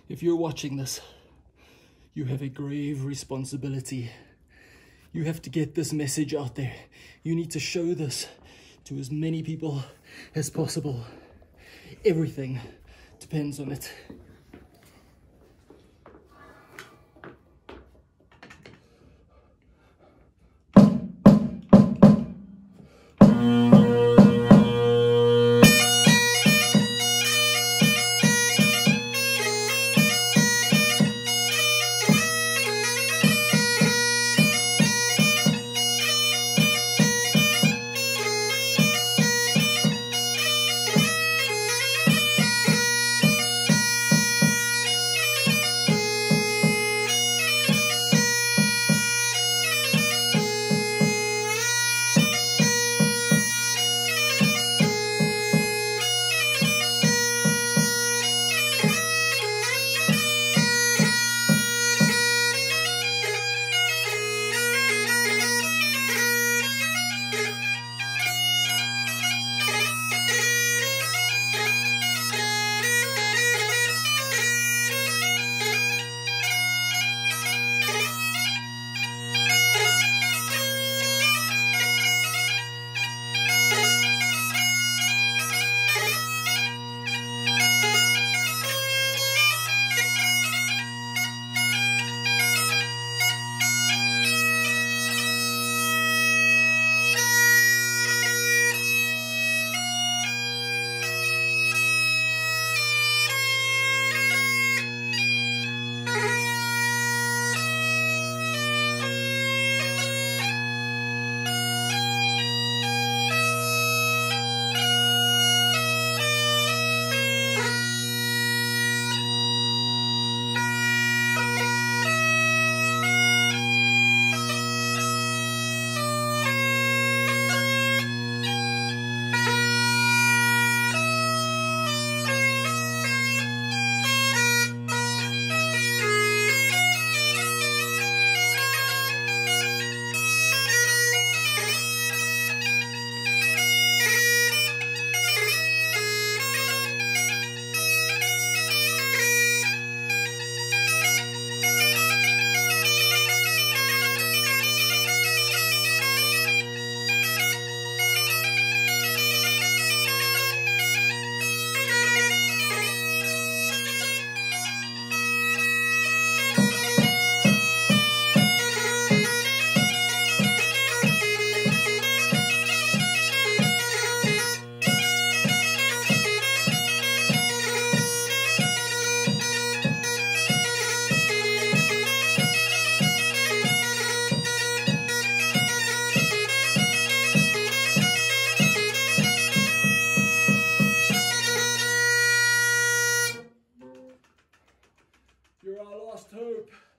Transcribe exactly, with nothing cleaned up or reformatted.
If you're watching this, you have a grave responsibility. You have to get this message out there. You need to show this to as many people as possible. Everything depends on it. You're our last hope.